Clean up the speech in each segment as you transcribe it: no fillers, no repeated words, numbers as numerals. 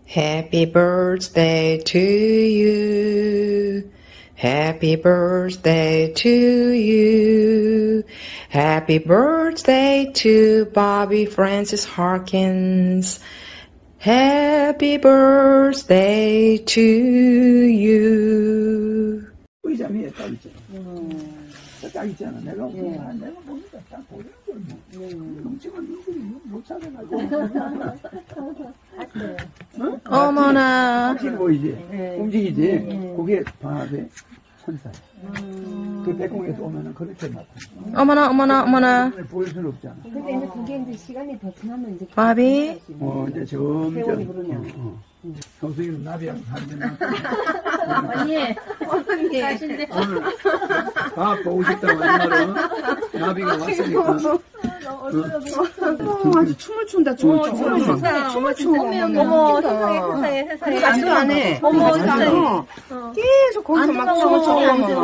Happy birthday to you. Happy birthday to you. Happy birthday to Bobby Francis Harkins. Happy birthday to you. 의자 위에 딱 있잖아. 딱 있잖아. 내가 보니까 딱 보이는 걸 뭐. 음식은 누구를 못 찾아가지고. 응? 어머나. 확실히 보이지? 움직이지? 그게 밥의 천사야. 그 백공에서 오면은 그렇게 나타나. 어머나, 어머나, 어머나. 보일 수는 없잖아. 근데 이제 그게 이제 시간이 더 지나면 이제. 바비. 이제 점점. 형수님 나비하고 살면 언니, 사실인데. 오늘 밥 보고 싶다고 한 말은 나비가 왔으니까. 아주 춤을 춘다, 춤을 춰. 춤을 춰. 어머, 세상에. 안도 안 해. 어머, 세상에. 계속 거기서 막 춤을 춰.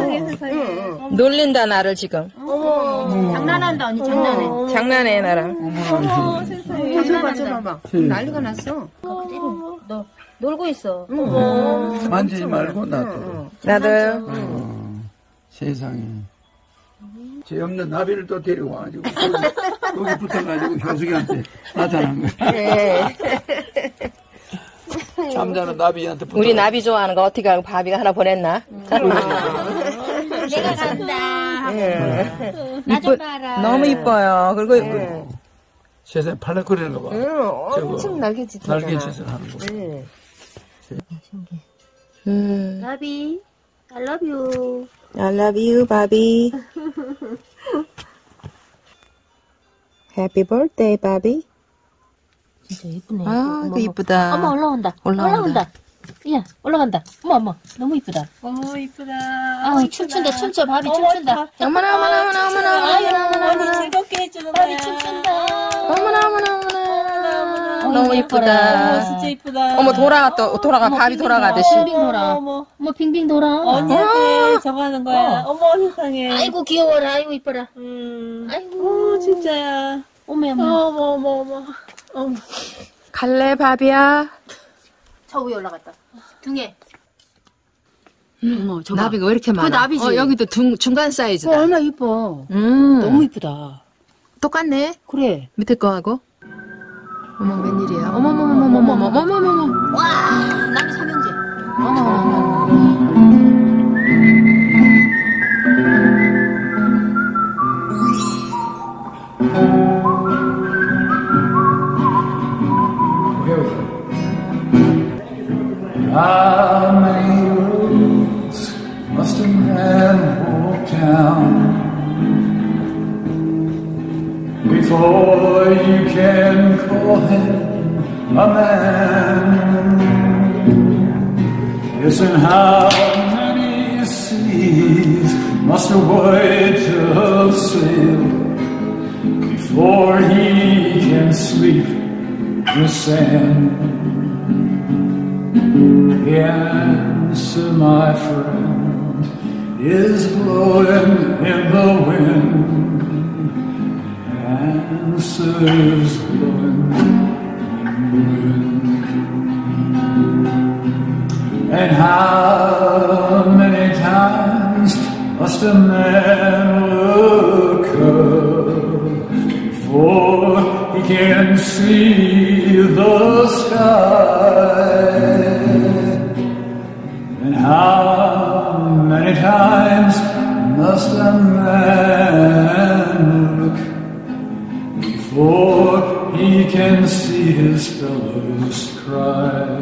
놀린다, 나를 지금. 어머, 장난한다, 언니, 장난해. 장난해, 나랑. 어머, 세상에. 봐봐. 난리가 났어. 그대로 너 놀고 있어. 만지지 말고 놔둬. 나도요. 세상에. 죄 없는 나비를 또 데려와가지고 거기 붙어가지고 현숙이한테 나타난 거야. 네. 잠자는 나비한테 붙어. 우리 나비 좋아하는 거 어떻게 알고 바비가 하나 보냈나? 내가 간다. 나 좀 봐라. 너무 이뻐요. 그리고 세상에 팔락거리는 거 봐. 엄청 날개짓 날개짓을 하는 거. 나비, I love you. I love you, 바비. Happy birthday, 바비. 진짜 예쁘네. 아, 그 이쁘다. 어머, 올라온다. 야, 올라간다. 어머, 너무 이쁘다. 어머 이쁘다. 아, 춤춘다, 춤춰. 바비 춤춘다. 어머나 즐겁게 해주는 거야. 바비 춤춘다. 어머나. 너무 이쁘다. 진짜 이쁘다. 어머, 돌아가, 바비 돌아가듯이. 빙빙 돌아. 어머, 빙빙 돌아. 언니한테 저거 하는 거야. 어머 세상에. 아이고, 귀여워라. 아이고, 이뻐라. 아이고, 진짜야. 어머. 갈래, 바비야? 저 위에 올라갔다. 등에. 어머, 나비가 왜 이렇게 많아? 그 나비지. 여기도 중간 사이즈다. 얼마나 이뻐. 너무 이쁘다. 똑같네? 그래. 밑에 거하고. 어머, 웬일이야. 어머머머머머머머머머머머. 와, 나비 삼형제. How many roads must a man walk down before you can call him a man? Yes, and how many seas must a white dove sail before he can sleep the sand? The answer, my friend, is blowing in the wind. The answer is blowing in the wind. And how many times must a man look up before he can see the sky? And how many times must a man look before he can see his fellows cry?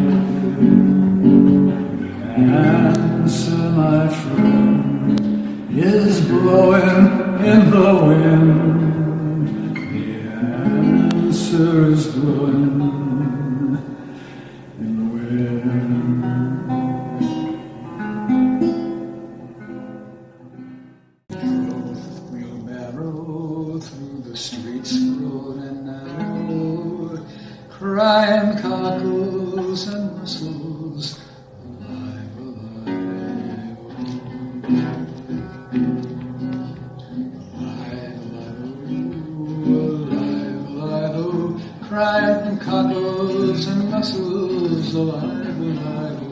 The answer, my friend, is blowing in the wind. The answer is blowing in the wind. Crying cockles and whistles, alive, alive, alive, alive, alive, alive, Bright and cuddles and muscles of ivory.